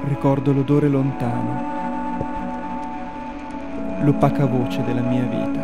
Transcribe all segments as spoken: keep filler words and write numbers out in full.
Ricordo l'odore lontano, l'opaca voce della mia vita.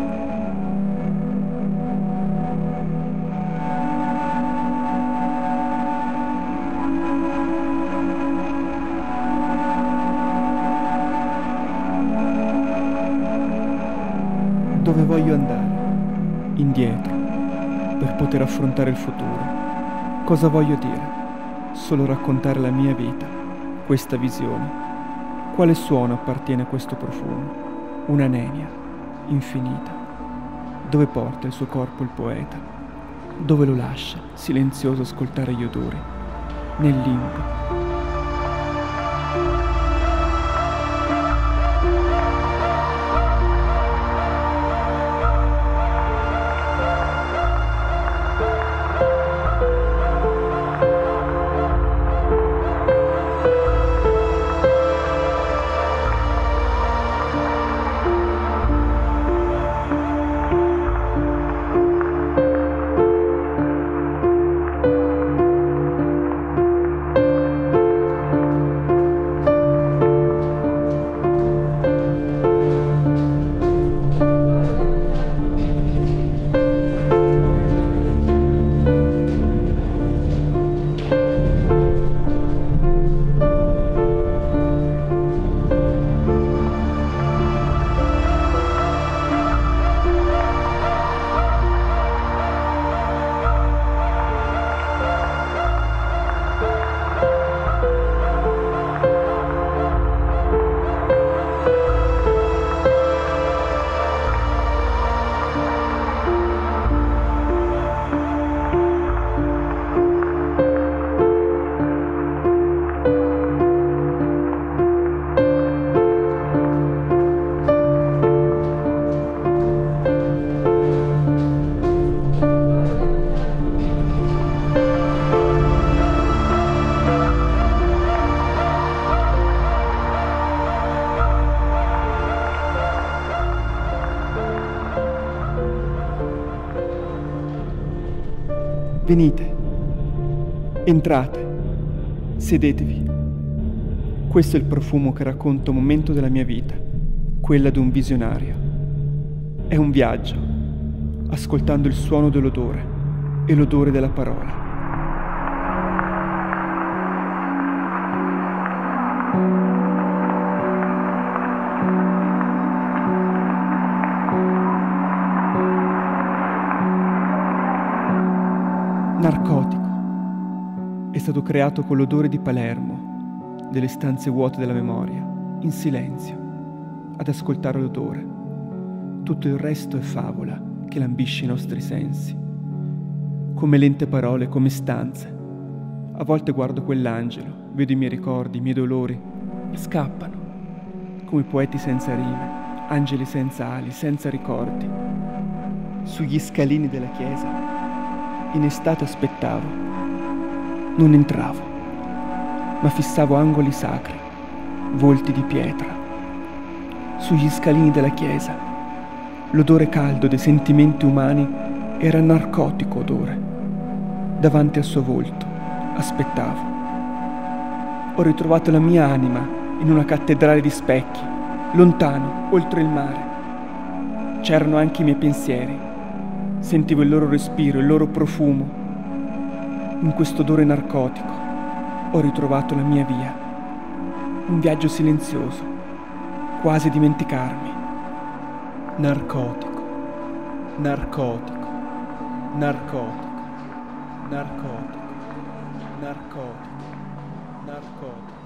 Dove voglio andare? Indietro, per poter affrontare il futuro. Cosa voglio dire? Solo raccontare la mia vita, questa visione. Quale suono appartiene a questo profumo? Una nenia infinita. Dove porta il suo corpo il poeta? Dove lo lascia, silenzioso, ascoltare gli odori? Nel limbo. Venite, entrate, sedetevi. Questo è il profumo che racconta un momento della mia vita, quella di un visionario. È un viaggio, ascoltando il suono dell'odore e l'odore della parola. Narcotico. È stato creato con l'odore di Palermo, delle stanze vuote della memoria, in silenzio, ad ascoltare l'odore. Tutto il resto è favola che lambisce i nostri sensi. Come lente parole, come stanze. A volte guardo quell'angelo, vedo i miei ricordi, i miei dolori, scappano, come poeti senza rime, angeli senza ali, senza ricordi. Sugli scalini della chiesa in estate aspettavo, non entravo, ma fissavo angoli sacri, volti di pietra. Sugli scalini della chiesa, l'odore caldo dei sentimenti umani era narcotico odore. Davanti al suo volto aspettavo. Ho ritrovato la mia anima in una cattedrale di specchi, lontano, oltre il mare. C'erano anche i miei pensieri. Sentivo il loro respiro, il loro profumo. In questo odore narcotico ho ritrovato la mia via. Un viaggio silenzioso, quasi dimenticarmi. Narcotico, narcotico, narcotico, narcotico, narcotico, narcotico.